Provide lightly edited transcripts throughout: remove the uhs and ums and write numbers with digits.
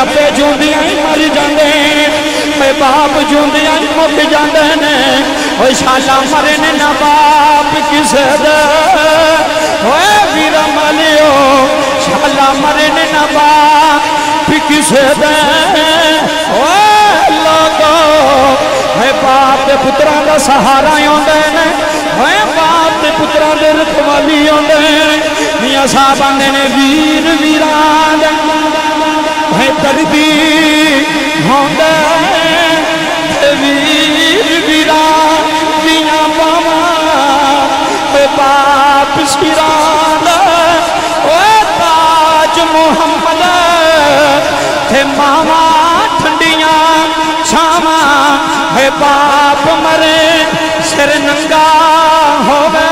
अब्बे जूंदियां ही मर जाते मैं बाप जूंदियां ही मुक जाते ने ओए शाला मरे ने ना बाप किसे दे ओए वीरा मालियो शाला मरे ने ना बाप किसे दे ओए लोगो है बाप दे पुत्रां दा सहारा आउंदे ने ओए बाप दे पुत्रां दे रखवाली आउंदे मियां साहब आंदे ने वीर वीरां दे है दर्दी होंदे वीर वीरा दियां बावां बाप सिरां दा ओए ताज मुहम्मद थे मावा ठंडियां छावां है बाप मरे सिर नंगा होवे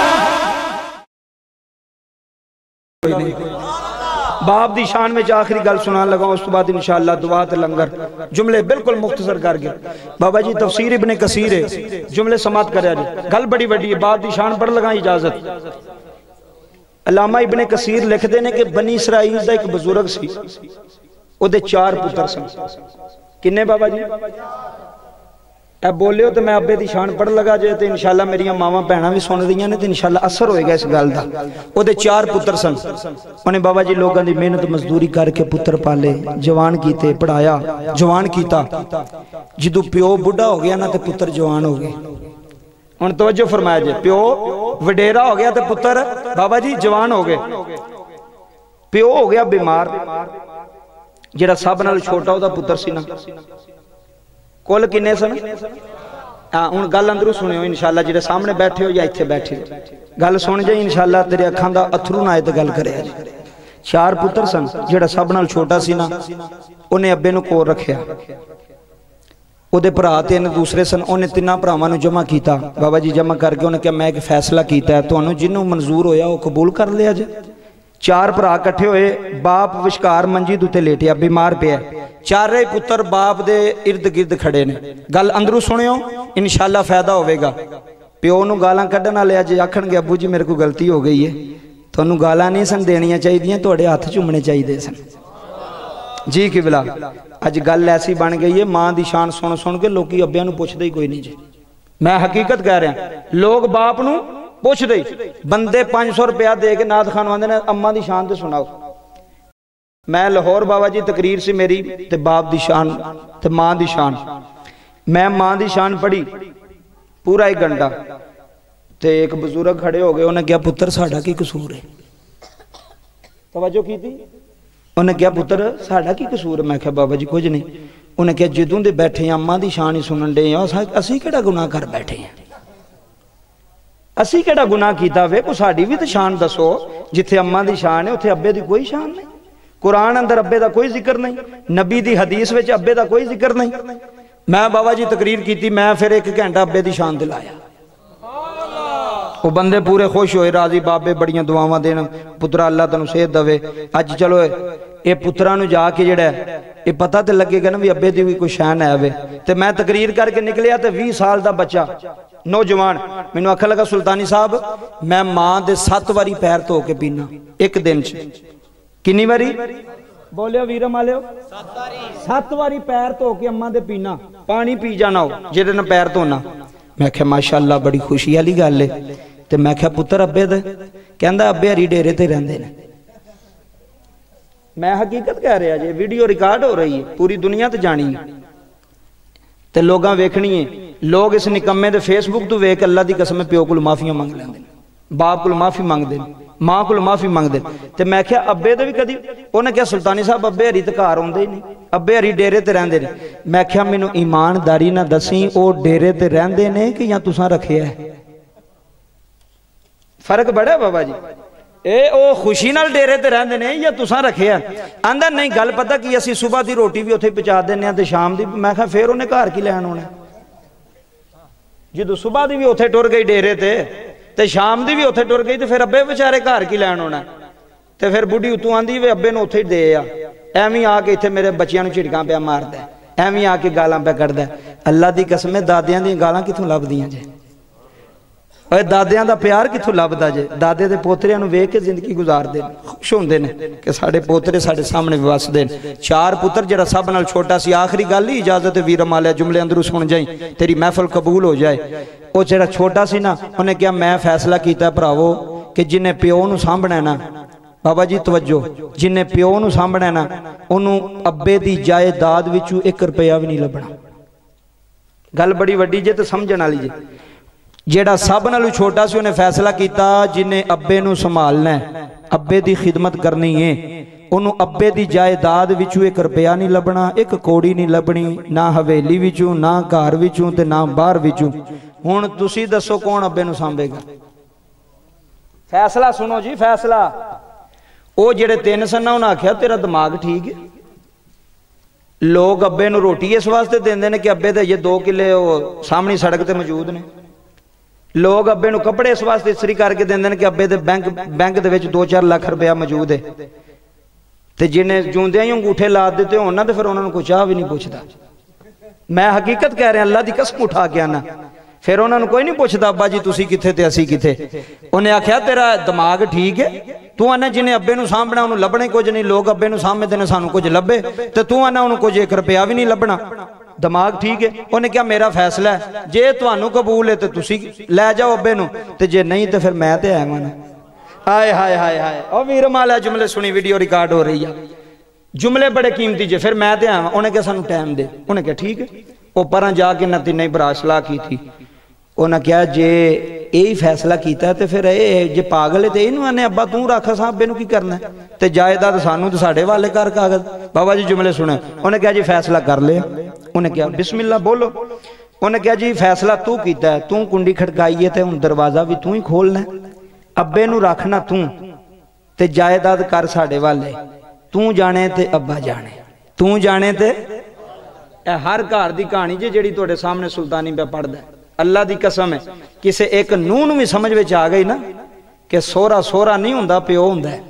बाप दी शान में आखिरी गल सुनान लगा उस तो बाद इंशाअल्लाह दुआ ते लंगर जुमले बिल्कुल मुख्तसर कर गए बाबा जी तफसीर इब्ने कसीर है जुमले समात कर गल बड़ी वड्डी है बाप दी शान पढ़ लगा इजाजत अल्लामा इब्ने कसीर लिखते हैं कि बनी इसराइल का एक बुजुर्ग सी ओदे 4 पुत्र सन किन्ने बाबा जी अब बोलियो तो मैं अब्बे दी शान पढ़ लगा जे तो इंशाअल्लाह मेरी मावां भैणां भी सुन रही ने तो इंशाअल्लाह असर होएगा इस गल दा ओदे 4 पुत्र सन उन्हें बाबा जी लोगों की मेहनत मजदूरी करके पुत्र पाले जवान कीते पढ़ाया जवान कीता जदों प्यो बुढ़ा हो गया ना तो पुत्र जवान हो गए हुण तवज्जो फरमाया जे प्यो वडेरा हो गया तो पुत्र बाबा जी जवान हो गए प्यो हो गया बीमार जिहड़ा सब नाल छोटा ओहदा पुत्र सी ना कुल किन्ने सन हाँ हुण गल अंदरों सुनियो इंशाअल्लाह जिहड़े सामने बैठे हो या इत्थे बैठे गल सुन जाए इंशाअल्लाह तेरे अखां दा अथरू ना आए ते गल करे 4 पुत्र सन जिहड़ा सब नाल छोटा सी ना उन्हें अब्बे नूं कोल रखिया ओदे भरा 3 दूसरे सन उन्हें 3 भरावां नूं जमा कीता बाबा जी जमा करके उन्हें कहा मैं एक फैसला कीता है तुहानूं जिन्हों मंजूर होया वो कबूल कर लिया जे 4 भरा इकट्ठे होए बाप विचकार मंजी उत्ते लेटिया बीमार पिया चारे पुत्र बाप दे इर्द गिर्द खड़े ने गल अंदरों सुनियो इंशाअल्लाह फायदा होवेगा प्यो नूं गालां कड्ढण वाले अज आखणगे अब्बू जी मेरे को गलती हो गई है तुहानूं गालां नहीं सन देणियां चाहीदियां तुहाडे हत्थ चूमणे चाहीदे सन जी किबला अज गल ऐसी बन गई है मां दी शान सुन सुन के लोग अब्बियां नूं पुछदे ही कोई नहीं जी मैं हकीकत कह रहा लोग बाप नूं पुछदे बंदे 500 रुपया दे के नाथ खान आंदे ने अम्मा दी शान ते सुनाओ मैं लाहौर बाबा जी तकरीर से मेरी ते बाप दी शान ते मां दी शान मैं मां दी शान पढ़ी पूरा 1 घंटा ते एक बुजुर्ग खड़े हो गए उन्हें कहा पुत्र साडा की कसूर है तवज्जो की थी उन्हें कहा पुत्र साडा की कसूर है मैं कहा बाबा जी कुछ नहीं उन्हें कहा जदों दे बैठे अम्मा दी शान ही सुनन डे असीं किहड़ा गुनाह कर बैठे हैं असीं किहड़ा गुनाह कीता वे को साडी भी तो शान दसो जिथे अम्मा दी शान है उत्थे अब्बे दी कोई शान नहीं कुरान अंदर अब्बे दा कोई जिक्र नहीं नबी दी हदीस विच अब्बे दा कोई जिक्र नहीं मैं बाबा जी तकरीर की मैं फिर 1 घंटा अब्बे दी शान दिलाया वो बंदे पूरे खुश होए राजी बाबे बड़ियां दुआवां देन पुत्रा अल्लाह तैनूं सेहत देवे अज चलो ये पुत्रा नूं जाके जिहड़ा ये पता तो लगेगा ना भी अब्बे दी भी कोई शान है वे ते मैं तकरीर करके निकलिया तो 20 साल का बच्चा नौजवान मैनूं आखन लगा सुल्तानी साहब मैं मां दे 7 बारी पैर धो के पीना एक दिन च कितनी बारी बोलियो वीर मालियो 7 बारी पैर धो के अम्मा दे पीना पानी पी जाना हो जिहदे नाल पैर धोना मैं आख्या माशाअल्लाह बड़ी खुशी वाली गल है ते मैं आख्या पुत्र अब्बे दे कहंदा अब्बे हरी डेरे ते रहिंदे ने मैं हकीकत कह रहा जी वीडियो रिकॉर्ड हो रही है पूरी दुनिया ते जानी है ते लोगां वेखनी है लोग इस निकम्मे दे फेसबुक तो वेख अल्लाह दी कसम प्यो कोल माफियां मंग लैंदे बाप कोल माफी मंगदे मां कोल माफी मंगदे ते मैं क्या अब्बे दे भी कदी उन्हें क्या सुल्तानी साहब अब्बे हरी ते घर आउंदे ही नहीं अब्बे हरी डेरे ते रहिंदे ने मैं क्या मैनूं ईमानदारी ना दसी ओ डेरे ते रहिंदे ने कि या तुसां रखिया है फर्क बड़ा बाबा जी ए ओ खुशी नाल डेरे ते रहिंदे ने या तुसां रखिया आंदा नहीं गल पता कि असीं सुबह दी रोटी भी उत्थे पहुंचा दिंदे आ ते शाम दी मैं क्या फिर उन्हें घर की लैण आउणा जदों सुबह दी भी उत्थे टुर गई डेरे ते शाम दी भी उत्थे टुर गई तो फिर अब्बे बेचारे घर की लैण आउणा ते फिर बुढ़ी उतों आंदी वे अब्बे नूं उत्थे ही दे आ एवें आके इत्थे मेरे बच्चियां नूं झिड़कां पिया मारदा एवें आके गालां पिया कढदा अल्लाह दी कसम दादियां दी गालां कित्थों लभदियां जे دادیاں دا پیار کتھوں لبدا جے؟ دادے دے پوتریاں نو ویکھ کے زندگی گزار دے خوش ہوندے نے کہ ساڈے پوترے ساڈے سامنے وس دے. 4 پتر جڑا سب نال چھوٹا سی. آخری گل ہی اجازت ویر مالیا جملے اندروں سن جائیں تیری محفل قبول ہو جائے. او جڑا چھوٹا سی نا انہیں کہا میں فیصلہ کیتا ہے بھراوو کہ جنہیں پیو نو سامبھنا ہے نا بابا جی توجہ جنہیں پیو نو سامبھنا ہے نا انہوں ابے دی جائیداد وچوں 1 روپیہ بھی نہیں لبنا. گل بڑی وڈی جے تے سمجھن والی جے. جیڑا سب نالوں چھوٹا سی انہیں فیصلہ کیتا جنہیں ابے نو سنبھالنا ہے ابے دی خدمت کرنی ہے انہوں ابے دی جائیداد وچوں 1 روپیہ نہیں لبنا 1 کوڑی نہیں لبنی نہ حویلی وچوں نہ گھر وچوں تے نہ باہر وچوں. ہن تسی دسو کون ابے نو سانبھے گا؟ فیصلہ سنو جی فیصلہ. او جڑے 3 سن انہاں آکھیا تیرا دماغ ٹھیک ہے. لوگ ابے نو روٹی اس واسطے دیندے نے کہ ابے دے یہ 2 کلے سامنے سڑک تے موجود نے. لوگ ابے نو کپڑے اس واسطے استری کر کے دیندے نے کہ ابے دے بینک دے وچ 2-4 لاکھ روپیہ موجود ہے. تے جنہیں جوندیاں ہی انگوٹھے لا دیتے ہونا تے پھر انہوں نے کوئی چاہ بھی نہیں پوچھتا. میں حقیقت کہہ رہے ہیں اللہ دی قسم اٹھا کے آنا. پھر انہوں نے کوئی نہیں پوچھتا ابا جی تسی کتھے تے اسی کتھے. انہیں آکھیا تیرا دماغ ٹھیک ہے تو آنا جنہیں ابے نو سامبھنا انہوں لبنے کچھ نہیں. لوگ ابے نو سامبھے دینے سانوں کچھ لبے تے تو آنا انہوں کچھ 1 روپیہ بھی نہیں لبنا. دماغ ٹھیک ہے. انہیں کیا میرا فیصلہ ہے جے توانوں قبول ہے تو تسی لے جاؤ ابے نو تے جے نہیں تے پھر میں تے آئے مانا. آئے ہائے ہائے ہائے او ویر مالا جملے سنی ویڈیو ریکارڈ ہو رہی ہے جملے بڑے قیمتی جے. پھر میں تے آئے انہیں کیا سانوں ٹائم دے. انہیں کیا ٹھیک ہے. وہ پران جا کے نہ تینہیں برا صلاح کی تھی. انہیں کیا جے یہی فیصلہ کیتا ہے تے پھر جے پاگل ہے تے انہوں نے ابا توں رکھا صاحب بے نو کی کرنا ہے تے جائیداد سانوں تے ساڑے والے کر کاغذ. بابا جی جملے سنیں. انہیں کیا جی فیصلہ کر لے. انہیں کیا بسم اللہ بولو. انہیں کیا جی فیصلہ تو کیتا ہے تو کنڈی کھٹکائی ہے تے ان دروازہ بھی تو ہی کھولنا ہے. ابے نو رکھنا تے جائیداد کر ساڑے والے. تو جانے تے ابا جانے. تو جانے تے ہر گھر دی کہانی جیڑی توڑے سامنے سلطانی پہ پڑھ دے. اللہ دی قسم ہے کسے ایک نون بھی سمجھ وچ آ گئی نا کہ سورا سورا نہیں ہوندا پیو ہوندا ہے.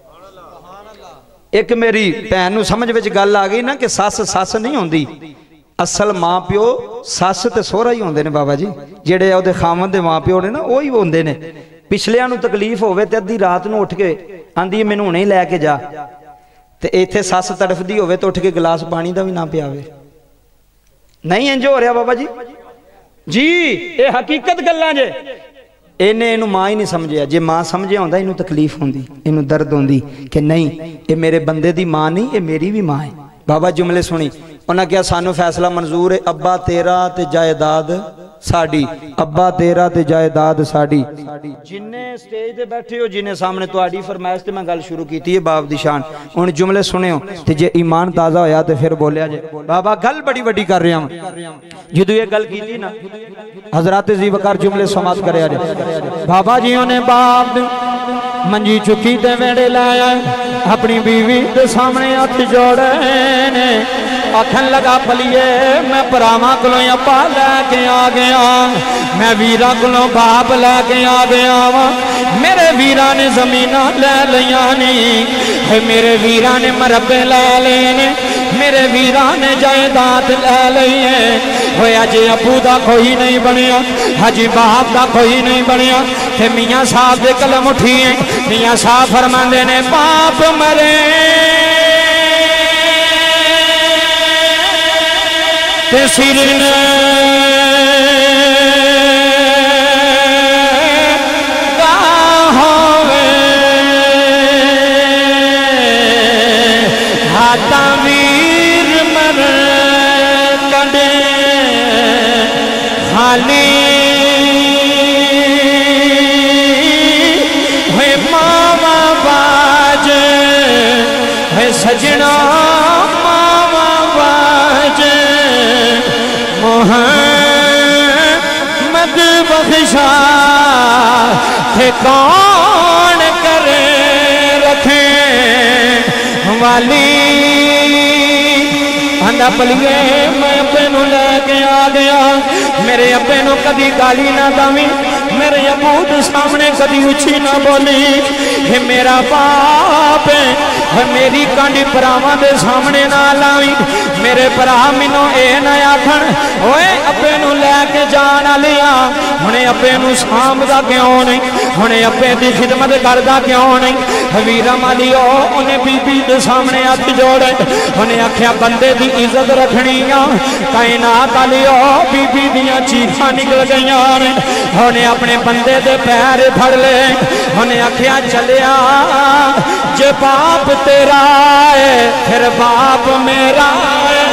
ایک میری بہن نو سمجھ وچ گل آ گئی نا کہ ساس ساس نہیں ہوندی. اصل ماں پیو ساس تے سورا ہی ہوندے نے بابا جی. جڑے او دے خاوند دے ماں پیو نے نا وہی ہوندے نے. پچھلیاں نو تکلیف ہوے تے ادھی رات نو اٹھ کے آندی مینوں ہنے لے کے جا تے ایتھے ساس تڑفدی ہوے تے اٹھ کے گلاس پانی دا بھی نہ پیاوے. نہیں انج ہو رہا بابا جی جی اے حقیقت گلاں جے. انہیں انہوں ماں ہی نہیں سمجھیا. جے ماں سمجھے ہوندہ انہوں تکلیف ہوندی انہوں درد ہوندی کہ نہیں اے میرے بندے دی ماں نہیں اے میری بھی ماں ہے. بابا جملے سنی. انہاں کیا سانو فیصلہ منظور ہے ابا تیرا تے جائیداد ساڑی. ابا تیرا تے جائیداد ساڑی. جنہیں سٹیج دے بیٹھے ہو جنہیں سامنے تو آڈی فرمائش تے میں گل شروع کی تھی باپ دی شان. انہیں جملے سنے ہو تے جے ایمان تازہ ہویا تے پھر بولیا جے بابا گل بڑی بڑی کر رہے ہیں. جدو یہ گل کی تھی نا حضرات زی وقار جملے سماعت کرے آجے. بابا جیوں نے باپ منجی چکی تے ویڑے لایا اپنی بیوی تے سامنے ہاتھ جوڑے نے آکھن لگا پلیے میں پراواں کلوں یا پا لے کے آ گیا میں ویرا کلوں باپ لے کے آ گیا. میرے ویرا نے زمینہ لے لیاں نہیں میرے ویرا نے مربے لے لینے میرے ویرا نے جائیداد لے لیے. ہویا جی ابو دا کوئی نہیں بنیا حجی باپ دا کوئی نہیں بنیا کہ میاں صاحب دے قلم اٹھیے. میاں صاحب فرماندے نے باپ مرے تے سرن دا ہوئے ہاتھا ویر مر کڈے خالی ہوئے ماما باج ہوئے سجنا ماما باج محمد بخشا تھے کون کرے رکھے والی. اندھا پلیے میں ابے نو لے کے آ گیا. میرے ابے نو کدی گالی نہ دامی میرے ابو دے سامنے کدی اچھی نہ بولی. یہ میرا باپ ہے میری کانڈی پراواں دے سامنے نہ لاوی. मेरे भरा मैनू ए न आखण ओए अब्बे नू लैके जान वालिया हुणे अब्बे नू सामदा क्यों नहीं, हुणे अब्बे दी खिदमत करदा क्यों नहीं। वीरा मालियो उन्हें बीबी दे सामने हथ जोड़े, उन्हें आख्या बंदे दी इज्जत रखनी आ। कायनात वालियो बीबी दियां चीखां निकल गईयां ने, उन्हें अपने बंदे दे पैर फड़ ले, उन्हें आख्या चलिया जे बाप तेरा है फिर बाप मेरा है।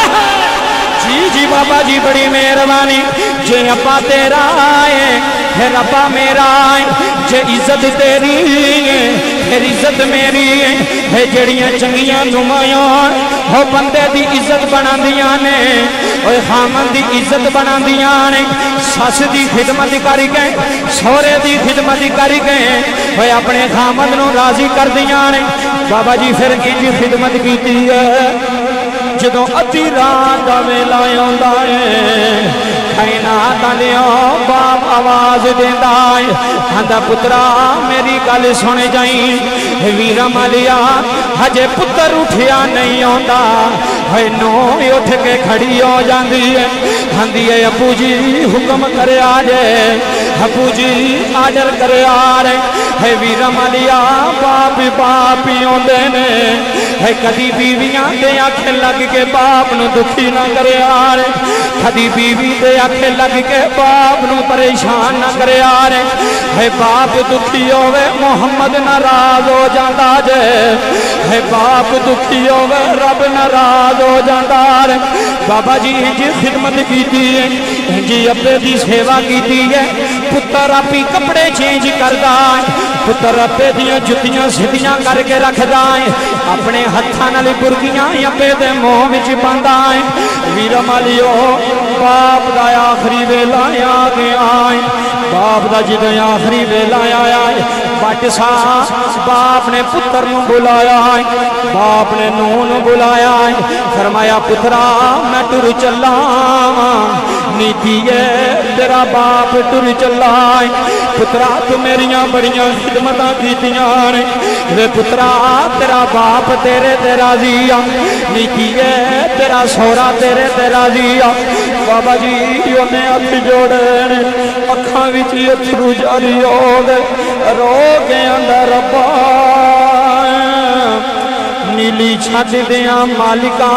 जी जी बाबा जी बड़ी मेहरबानी। जे अब्बा तेरा है फिर अब्बा मेरा है, जे इज्जत तेरी है फिर इज्जत मेरी है। जड़ियां चंगियां नुमायां हो बंदे दी इज्जत बनांदियां ने, ओए खामन दी इज्जत बनांदियां ने। सस दी खिदमत करके सौरे दी खिदमत करके ओए अपने खामन नू राजी कर दियां ने। बाबा जी फिर इंज खिदमत कीती है जदों अद्धी रात दा वेला आउंदा है, कायनात वालियो बाप आवाज देंदा है, आंदा पुत्रा मेरी गल सुन जाई। वीरा मालिया हजे पुत्र उठिया नहीं आंदा है, नो उठ के खड़ी हो जाती है, आंदी है अबू जी हुक्म करे आ जाए, अबू जी आर्डर करे आ रहे है। वीरा मालिया बाप बाप ही आंदे ने है, कदी बीवियां दे आखे लग के बाप नू दुखी ना करे आ रहे, कदी बीवी दे आखे लग के बाप नू परेशान ना करे आ रहे है। बाप दुखी होवे मोहम्मद नाराज हो जाता जे है, बाप दुखी होवे रब नाराज हो जाता रे। बाबा जी इंज खिदमत की है, इंज अब्बे की सेवा की है। पुत्र आपी कपड़े चेंज करता है, पुत्र अब्बे दियां जुत्तियां सीधियां करके रखता है, अपने हत्थां नाल बुरकियां अब्बे दे मुंह विच पांदा है। वीरा मालियो बाप दा आखिरी वेला आ गया है, बाप दा जदों आखिरी वेला आया है, बट सा बाप ने पुत्र नू बुलाया है, बाप ने नूह नू बुलाया है, फरमाया पुत्रा मैं टुर चला नीति है तेरा बाप टुर चला है। पुत्रा तू मेरिया बड़िया खिदमत कीतियां ने, वे पुत्रा तेरा बाप तेरे ते राजी आ, नीति है तेरा सोहरा तेरे ते राजी आ। बाबा जी उन्हें हथ जोड़े ने, अखां विच अथरू जारी हो गए, रो के अंदर रब्बा नीली छत दिया मालिका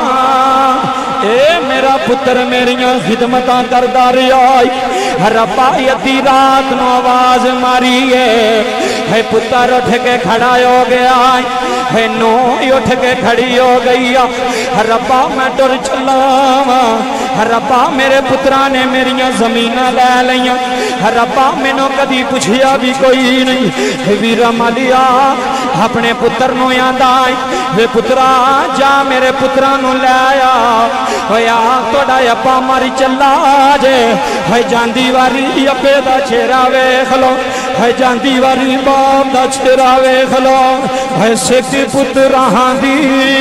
ए मेरा पुत्र मेरिया खिदमत करदा रहा। रब्बा अद्धी रात नू आवाज मारी है, पुत्र उठ के खड़ा हो गया है, नो उठ के खड़ी हो गई। रब्बा मैं टुर चला, रब्बा मेरे पुत्रा ने मेरिया जमीन लै लिया, रब्बा मैनू कदी पुछया भी कोई नहीं। वीरा मालिया अपने पुत्र नू आंदा वे पुत्रा जा मेरे पुत्रा नू लै आ, होया तोड़ा अब्बा मर चला जे, है जांदी वारी अब्बे दा चेहरा वेख लो, है जांदी वारी बाप दा चेहरा वेख लो, है सिख पुत्रां दी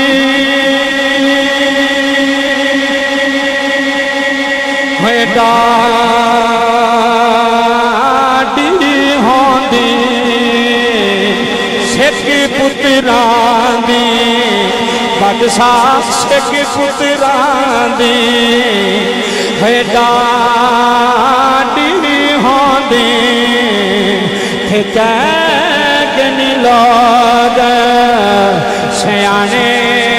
है डाडी होंदी सिख पुत्रां दी, बादशाह सिख पुत्रां दी है डाडी होंदी, थे कह नी लोग सियाने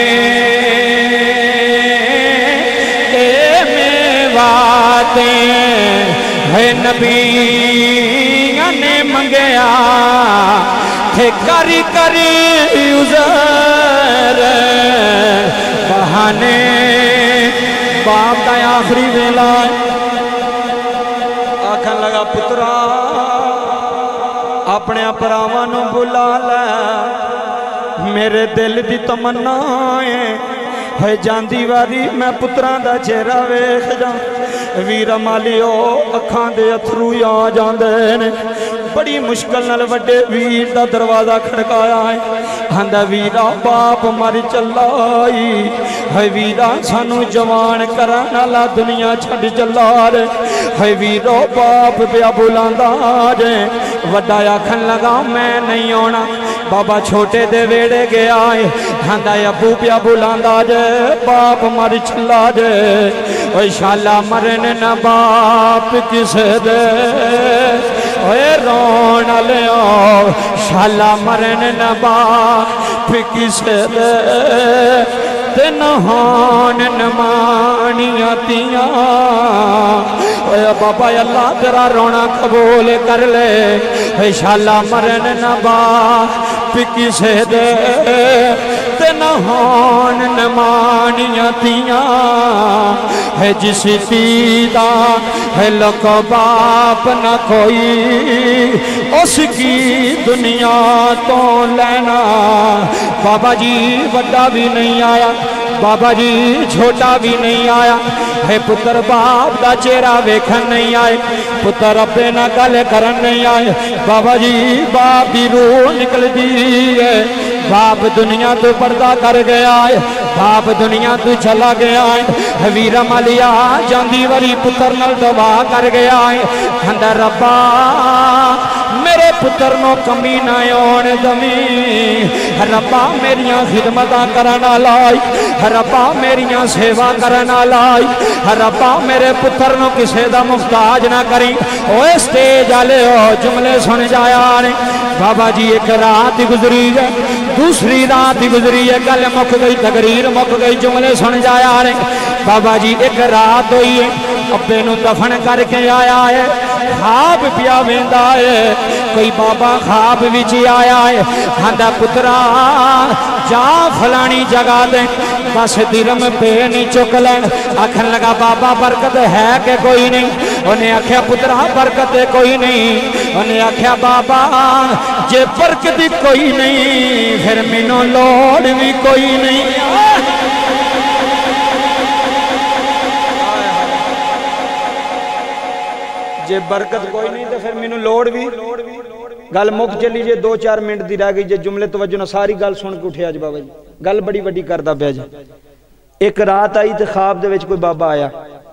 मेवाते है नबी ने मंगया थे करी करी उजर बहाने। बाप का आखिरी वेला आखन लगा पुत्रा अपने भरावां नू बुला लै, मेरे दिल दी तमन्ना है जांदी वारी मैं पुत्रां दा चेहरा वेख जा। वीरा मालियो अखां दे अथरू आ जांदे ने, बड़ी मुश्किल नाल वड्डे वीर दा दरवाजा खड़काया है, आंदा वीरा बाप मर चला है, वीरा सानू जवान करन वाला दुनिया छड़ चला रे, है वीरो बाप पिया बुलांदा जे, वड्डा आखन लगा मैं नहीं आना। बाबा छोटे दे वेड़े गया है, आंदा अबू पिया बुलांदा जे बाप मर चला जे। ओए शाला मरन न बाप किसे दे, ओए रोन लियो शाला मरन न बाप किसे दे। ते नहान नमानिया तियां, ओए बाबा अल्लाह तेरा रोना कबूल कर ले। शाला मरन न बाप किसे दे, ते नहान नमानिया तियां। है जिस पीदा है लक बाप न कोई, उसकी दुनिया तो लेना। बाबा जी बड़ा भी नहीं आया, बाबा जी छोटा भी नहीं आया है। पुत्र बाप का चेहरा वेखन नहीं आए, पुत्र अपने ना गल करन नहीं आए। बाबा जी बाप की रूह निकल दी है। बाप दुनिया तो पर्दा कर गया है, बाप दुनिया तो चला गया है। वीरा मालिया जांदी वारी पुत्र नल दवा कर गया है। कहंदा रब्बा मेरे पुत्र नो कमी ना आने दमी, रब्बा मेरिया खिदमतां करन लाई, रब्बा मेरिया सेवा करन लाई, रब्बा मेरे पुत्र नो किसे दा मुहताज ना करी। ओए स्टेज वाले ओ जुमले सुन जाया ने। बाबा जी एक रात गुजरी है, दूसरी रात गुजरी है, गल मुक गई, तकरीर मुक गई, जुमले सुन जाया ने। बाबा जी एक रात हुई है, अब्बे नू दफन करके आया है, खाब पिया वेंदा है। कोई बाबा खाब विच आया है, आंदा पुत्रा जा फलानी जगह दे बस दिरम पे नहीं चुक लैन। आखन लगा बाबा बरकत है कि कोई नहीं? उन्हें आख्या पुत्रा बरकत कोई नहीं। उन्हें आख्या बाबा जे बरकत कोई नहीं फिर मैनू लोड़ भी कोई नहीं। जे बरकत कोई नहीं तो फिर मैनू लोड़ भी। गल मुक चली जे 2-4 मिनट दी रह गई जे जुमले तवज्जो ना सारी गल सुन के उठे अज बाबा जी गल बड़ी वड्डी करदा पिया जी। एक रात आई तो ख्वाब दे विच कोई बाबा आया,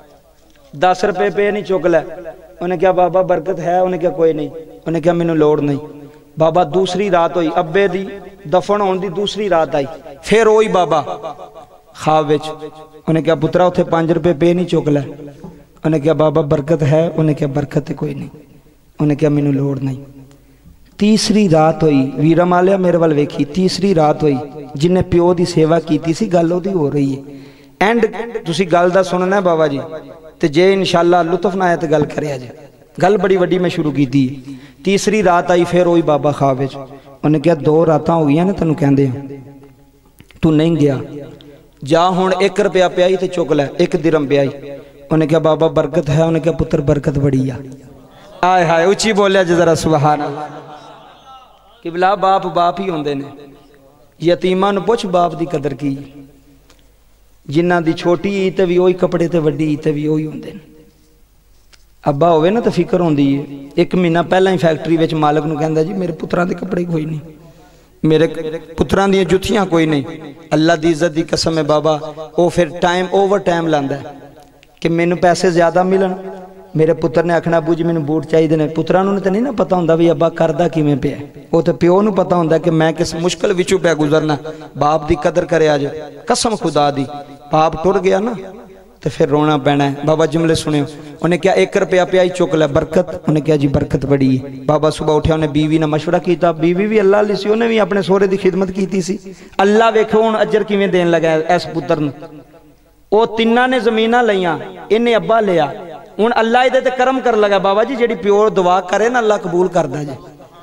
10 रुपए पे नहीं चुक लै। उन्हें क्या बाबा बरकत है? उन्हें क्या कोई नहीं। उन्हें क्या मैनू लोड़ नहीं। बाबा दूसरी रात हुई, अब्बे दी दफन होने दी दूसरी रात आई, फिर वही बाबा ख्वाब विच। उन्हें क्या पुत्रा उत्थे 5 रुपए पे नहीं चुक लै। उन्हें क्या बाबा बरकत है? उन्हें क्या बरकत है कोई नहीं। उन्हें क्या मैनू लोड़ नहीं। तीसरी रात हुई, वीरा मालिया मेरे वाल वेखी, तीसरी रात हुई जिन्हें प्यो की सेवा की सी गल ओदी हो रही है। एंड तुसी गल दा सुनना है बाबा जी ते जे इंशाअल्लाह लुत्फ ना आया तो गल करिया जे। गल बड़ी वड्डी मैं शुरू की थी। तीसरी रात आई फिर वही बाबा ख्वाब विच। उन्हें क्या 2 रातां हो गई ने तैनूं कहंदे तू नहीं गया, जा हुण 1 रुपया पियाई ते चुक लै, 1 दिरहम पियाई। उन्हें क्या बाबा बरकत है? उन्हें क्या पुत्र बरकत बड़ी आ। हाय हाय उची बोलिया जी जरा सुभान अल्लाह। किबला बाप बाप ही होंदे ने। यतीमां नूं पुछ बाप दी कदर की। जिन्हां दी छोटी ईद भी वही कपड़े ते वड्डी ईद भी वही होंदे ने। अब्बा होवे ना तो फिक्र होंदी है। 1 महीना पहला ही फैक्ट्री विच मालक नूं कहंदा जी मेरे पुत्रां दे कपड़े कोई नहीं, मेरे पुत्रां दी जुत्तियां कोई नहीं। अल्लाह दी इज्जत दी कसम है बाबा वो फिर टाइम ओवर टाइम लांदा है कि मैनू पैसे ज्यादा मिलन। मेरे पुत्र ने आखना अबू जी मैनू बूट चाहिए ने। पुत्रां नूं तो नहीं ना पता होंदा भी अब्बा करदा किवें पिया, वो तो प्यो नूं पता होंदा कि मैं किस मुश्किल विचों पिया गुजरना। बाप दी कदर करे अज कसम खुदा दी। बाप टुर गया ना तो फिर रोना पैना है। बाबा जुमले सुनियो। उन्हें क्या 1 रुपया पिया ही चुक लै बरकत। उन्हें क्या जी बरकत बड़ी है। बाबा सुबह उठा उन्हें बीवी ने मशवरा किया, बीवी भी अल्लाह ली सी, उन्हें भी अपने सोहरे की खिदमत की सी। अल्लाह वेखो हुण अजर किवें देन लगा इस पुत्र नूं। वो तिन्ना ने जमीनां लईआं, इन्हें अब्बा लिया। हुण अल्लाह इहदे ते करम कर लगा बाबा जी। जिहड़ी प्यो दुआ करे ना अल्लाह कबूल करदा जी।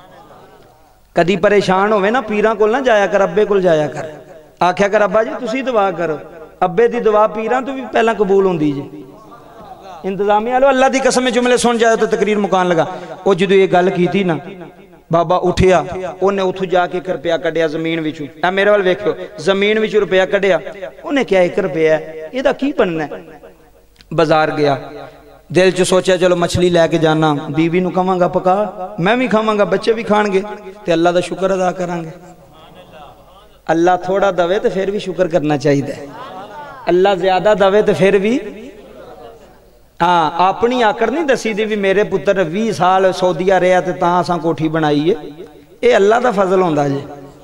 कदी परेशान होवे ना पीरां कोल ना जाया कर, अब्बे कोल जाया कर। आख्या कर अब्बा जी तुसीं दुआ करो, अब्बे दी दुआ पीरां तो भी पहला कबूल होंदी जी। इंतजामिया लो अल्लाह दी कसम जुमले सुन जाए तो तकरीर मुकान लगा। वो जो ये गल की थी ना बाबा उठिया, उन्हें उथों जाके 1 रुपया कढ़िया जमीन विचों। आ मेरे वाल वेखो, जमीन विचों रुपया कढ़िया। उन्हें क्या 1 रुपया है, इहदा की बनना है। बाजार गया, दिल च सोचा चलो मछली लैके जाना, बीवी नूं कहांगा पका, मैं भी खावांगा, बच्चे भी खाणगे ते अल्लाह दा शुक्र अदा करांगे। अल्लाह थोड़ा दवे तो फिर भी शुक्र करना चाहिए। अल्लाह ज्यादा दवे तो फिर भी ہاں اپنی آکڑ نہیں دسی دی بھی میرے پتر 20 سال سعودیہ رہا تے تاں اساں کوٹھی بنائی ہے، اے اللہ دا فضل ہوندا جے۔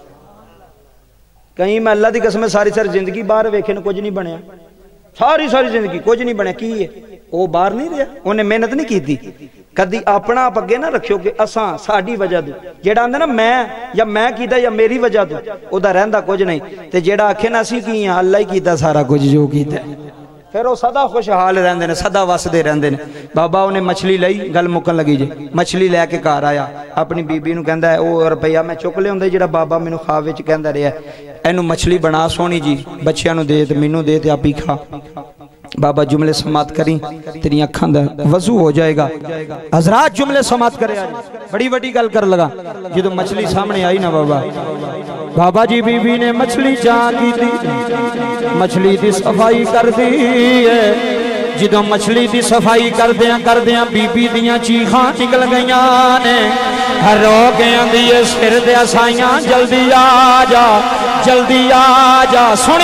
کہیں میں اللہ دی قسم ساری زندگی باہر ویکھے نو کچھ نہیں بنیا، ساری زندگی کچھ نہیں بنیا، کی ہے وہ باہر نہیں رہا، انہیں محنت نہیں کی تھی۔ کدی اپنا آپ اگے نہ رکھو کہ اساں ساڈی وجہ تو جیڑا آندا نا میں کیتا یا میری وجہ تو او دا رہندا کچھ نہیں، تے جیڑا آکھے نا اسی کی ہاں اللہ ہی کیتا سارا کچھ جو کیتا ہے، پھر وہ سدا خوشحال رہندے نے، سدا وسدے رہندے نے۔ بابا انہیں مچھلی لئی، گل مکن لگی جی، مچھلی لے کے گھر آیا، اپنی بی بی نو کہندا ہے او روپیہ میں چک لے ہوندا جیڑا بابا مینوں خواب وچ کہندا رہیا اینو مچھلی بنا سونی جی، بچیاں نو دے تے مینوں دے تے آپ ہی کھا۔ بابا جملے سماعت کریں تیری اکھاں دا وضو ہو جائے گا۔ حضرات جملے سماعت کرے آج بڑی بڑی گل کر لگا جدو مچھلی سامنے آئی نا بابا جی بی بی نے مچھلی چاہ کی تھی، مچھلی دی صفائی کر دی ہے، جدو مچھلی دی صفائی کر دیاں بی بی دیاں چیخاں نکل گئیاں نے، رو گیاں دیئے سر دیا سائیاں جلدی آ جا جلدی آ جا،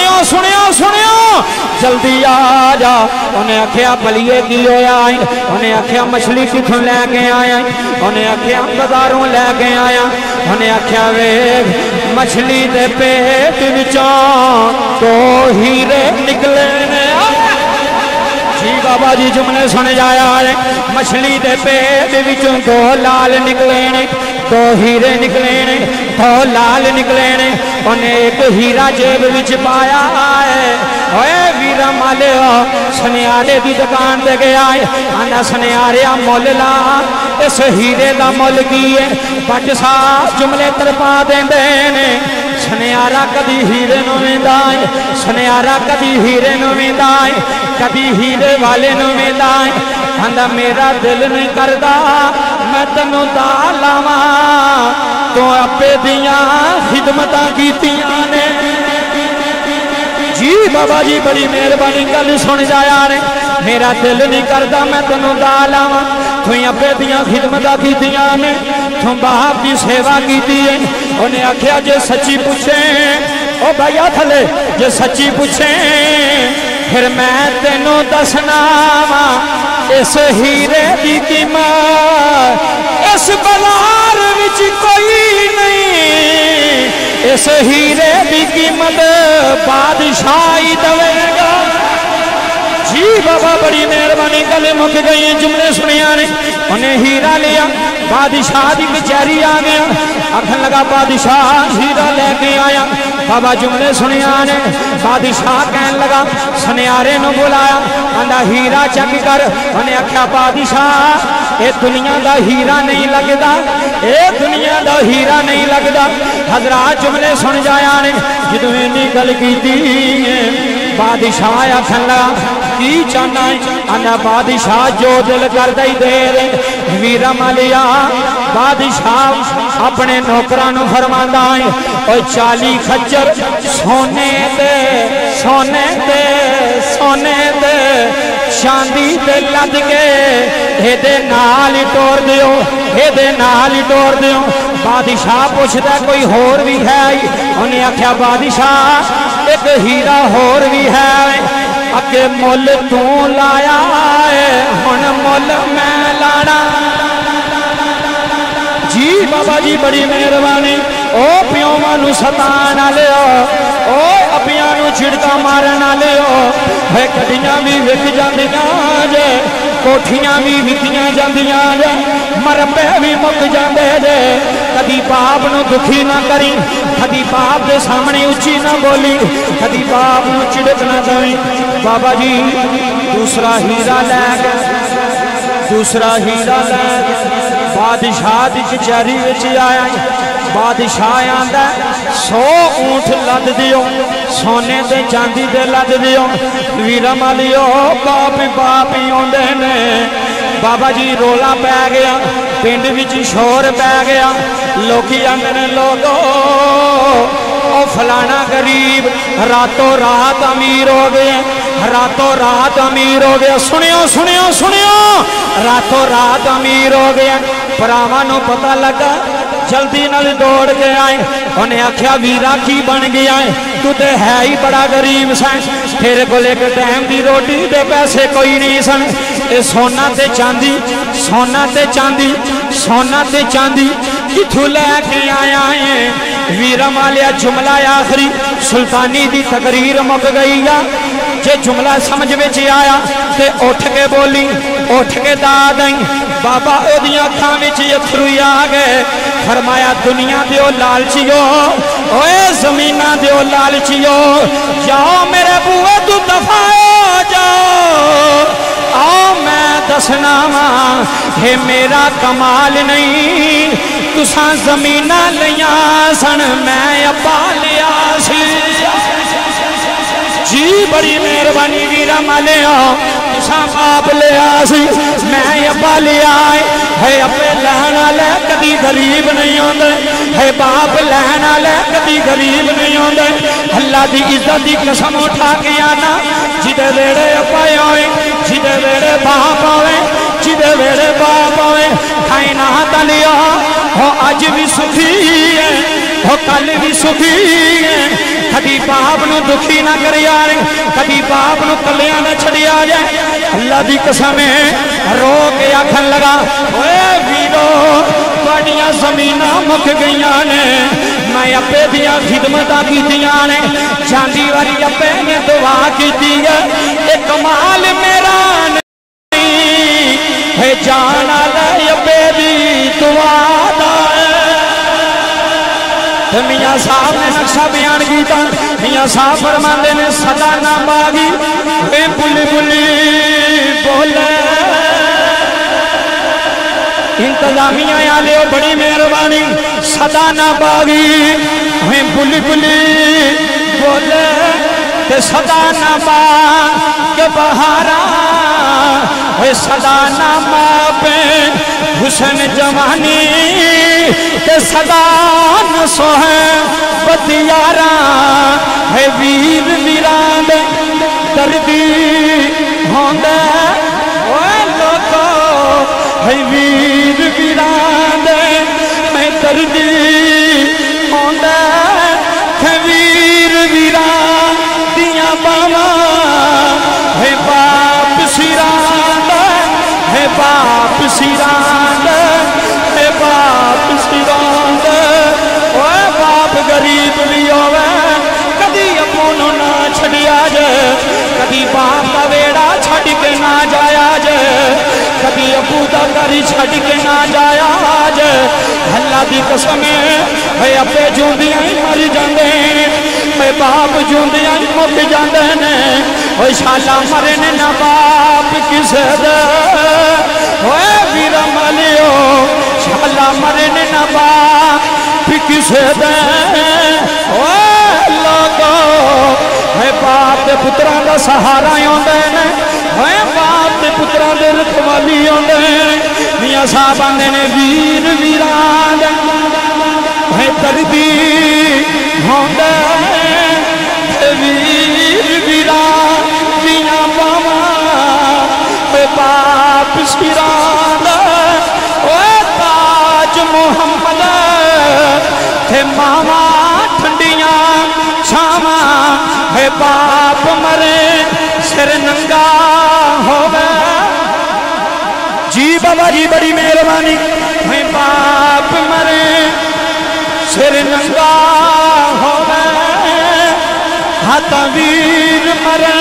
سنیو جلدی آ جا۔ انہیں آکھیا بلیے کی ہویا آئیں، انہیں آکھیا مچھلی کتھوں لے کے آیا، انہیں آکھیا بازاروں لے کے آیا، انہیں آکھیا ویکھ مچھلی دے پیٹ وچوں تو ہیرے نکلے نے۔ جی بابا جی جملے سن جایا ہے، مچھلی دے پیٹ وچوں دو لال نکلے نے، دو ہیرے نکلے نے، دو لال نکلے نے، انہیں ایک ہیرا جیب وچ پایا ہے۔ اوے ویرا مالیا سنیارے دی دکان دے گیا ہے، آنا سنیاریا مول لا اس ہیرے دا مول کی ہے، بٹ سا جملے ترپا دیں دینے۔ سنیارا کدی ہیرے نو ویندائے، سنیارا کدی ہیرے نو ویندائے، کدی ہیرے والے نو ویندائے، ہندا میرا دل نہیں کردہ میں تنو دالاواں تو اپے دیاں خدمتاں کیتیاں نے۔ جی بابا جی بڑی مہربانی گل سن جایا نے، میرا دل نہیں کردہ میں تنو دالاواں تو اپے دیاں خدمتاں کیتیاں نے، تو باپ کی سیوا کیتی ہے۔ انہیں آکھیا جے سچی پوچھیں او بھائیا تھلے جے سچی پوچھیں پھر میں تینوں دسنا اس ہیرے دی قیمت اس بازار وچ کوئی نہیں، اس ہیرے دی قیمت بادشاہی دے گا۔ جی بابا بڑی مہربانی گل مک گئی، جملے سنیا نے، انہیں ہیرا لیا، بادشاہ دی کچہری آ گیا، آکھن لگا بادشاہ ہیرا لے کے آیا۔ بابا جملے سنیا نے، بادشاہ کہن لگا سنیارے نو بلایا، آندا ہیرا چک کر، انہیں آکھیا بادشاہ اے دنیا دا ہیرا نہیں لگدا، اے دنیا دا ہیرا نہیں لگدا۔ حضرات جملے سن جایا نے، جدو انہی گل کیتی بادشاہ آکھن لگا کی چاہنا ہے، آنا بادشاہ جو دل کر دائی دے رے۔ ویرہ مالیا بادشاہ اپنے نوکرانو فرماندہ ہے اور 40 خچر سونے دے سونے دے سونے دے چاندی دے لد کے ایدے نال ٹور دیو، ایدے نال ٹور دیو۔ بادشاہ پوچھتا کوئی ہور بھی ہے، انہیں آکھیا بادشاہ ایک ہیرا ہور بھی ہے، اکے مول تو لایا ہے ہن مول میں لانا۔ جی بابا جی بڑی مہربانی، او پیوماں نو ستانا لیو، او اپیاں نو چھڑکا مارنا لیو، ہے کڑیاں بھی وک جاندیاں جے، کوٹھیاں بھی وکیاں جاندیاں جے، مربے بھی مک جاندے جے۔ کدی باپ نو دکھی نہ کری، کدی باپ دے سامنے اچھی نہ بولی، کدی باپ نو چڑک نہ دیں۔ بابا جی دوسرا ہیرا لے گئے، دوسرا ہیرا لے گئے، بادشاہ دی کچہری وچ آیا، بادشاہ آندا 100 اونٹ لد دیو، سونے دے چاندی دے لد دیو۔ ویرا مالیو باپ ہی ہوندے نے۔ بابا جی رولا پہ گیا، پنڈ وچ شور پہ گیا، لوکی آندے لوگو او فلانا غریب راتوں رات امیر ہو گئے، راتوں رات امیر ہو گیا۔ سنیو سنیو سنیو، راتوں رات امیر ہو گیا۔ پراواں نو پتہ لگا، جلدی نال دوڑ کے آئے، انہیں آکھیا ویرا کی بن گیا ہے، تو تے ہے ہی بڑا غریب سائیں، तेरे को एक टाइम की रोटी दे पैसे कोई नहीं सन। ए सोना ते चांदी, सोना ते चांदी, सोना ते चांदी किथों लैके आया है। वीरा मालिया जुमला आखिरी सुल्तानी दी तकरीर मुक गई आ। जे जुमला समझ विच आया ते उठ के बोली, उठ के दाद आई। बाबा ओदियां अखां विच अथरू आ गए। फरमाया दुनिया दिओ लालचियो, ओए जमीना दिओ लालचियो, जाओ मेरे बुए तू दफा हो जाओ। आओ मैं दसना वा हे मेरा कमाल नहीं, तुसा जमीना लिया सन मैं अब्बा लिया सी। जी बड़ी मेहरबानी वीरा मालिया, तुसा बाप लिया सी मैं अब्बा लिया है। अपने लैन वाले कदी गरीब नहीं आते है, बाप लैन वाले कदी गरीब नहीं आते। अल्लाह की इज्जत की कसम उठा के आना, जिदे वेड़े अब्बा आए, जिदे वेड़े बाप आए, जिदे वेड़े बाप आए, खाई ना तलिया हो अज भी सुखी है, हो कल भी सुखी है। कभी बाप नू दुखी ना कर यार, कभी बाप नू कलिया ना छड़िया जाए। अल्लाह की कसम रो के आखन लगा, ओए वीरो तुहाडियां ज़मीना मुक गईयां ने, मैं अब्बे दियां खिदमतां कीतियां ने, जांदी वारी अब्बे ने दुआ कीती है। ये कमाल मेरा नहीं है, जान वाला अब्बे दी दुआ दा। मियाँ साहब ने नक्शा बयान किया। मियाँ साहब फरमाते ने सदा ना बागी वे बुली बुली बोले। इंतजामिया आले बड़ी मेहरबानी, सदा ना बागी वे बुली बुली बोले, ते सदा ना बाग के बहारा वे सदा ना मापे हुसन जवानी, ते सदा न सोहे बतियारा है। वीर वीरान दर्दी होंदे ओए लोगो है, वीर वीरान मैं दर्दी होंदे है। वीर वीरान दिया बावा है, बाप सिरान है, बाप सिरान है, बाप सिरान। ओए बाप गरीब भी होवे कदी अपनों ना छड़िया जे, कदी बाप का वेड़ा छड़ के ना जाया जे, कदी अबू दा घर छड़ के ना जाया जे। अल्लाह की कसम है अब्बे जूंदियां ही मर जाते, बाप जूंदियां ही मुक जाते ने। ओए शाला मरे ने ना बाप किसे दे, ओए वीरा मालियो शाला मरे ने ना बाप किसे दे। ओए लोगो है बाप दे पुत्रां दा सहारा आउंदे ने, ओए बाप दे पुत्रां दे रखवाली आउंदे ने। मियां साहब आंदे ने वीर वीरान है दर्दी होंदे, वीर वीरान दिया बावा बाप सिरान। ओए ताज मोहम्मद थे मावा ठंडिया छावा है, बाप मरे सिर नंगा होवे। जी बाबा जी बड़ी मेहरबानी है, बाप मरे सिर नंगा होवे। हाथ वीर मरे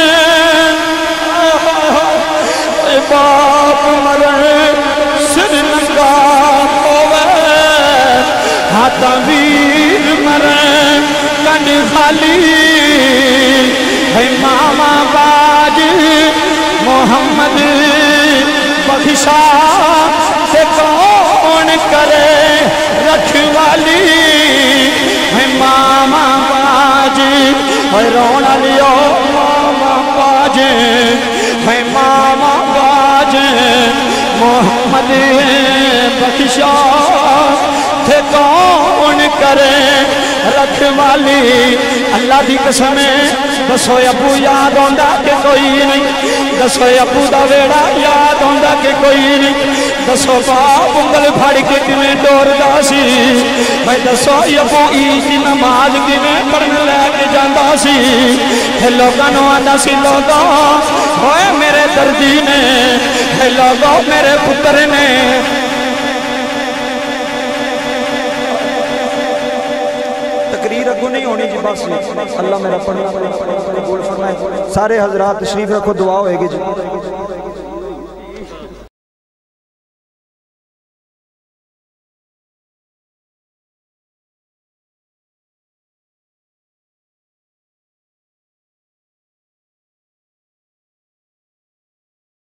बाप मरे सिर नंगा होवे। हाथ वीर मरे कंड खाली है, मामा बाज मोहम्मद बख्शा से कौन करे रखवाली है। मामा बाज रोना लियो मामा बाज है, मामा बाज मोहम्मद बख्शा थे कौन करे रखवाली। अल्लाह की कसम दसो अबू याद आंदा कि कोई नहीं, दसो अबू दा वेड़ा याद आंदा कि कोई नहीं। दसो बाप उंगल फड़ के किवें डोरदा सी, मैं दसो अबू ईद दी नमाज किवें पढ़न लैके جاندہ سی لوگاں نو آندا سی لوگوں ہوئے میرے دردی نے لوگوں میرے پتر نے تقریر اگو نہیں ہونی جی بس اللہ میرا پڑھنا قبول فرمائے سارے حضرات تشریف رکھو دعا ہوئے گی جی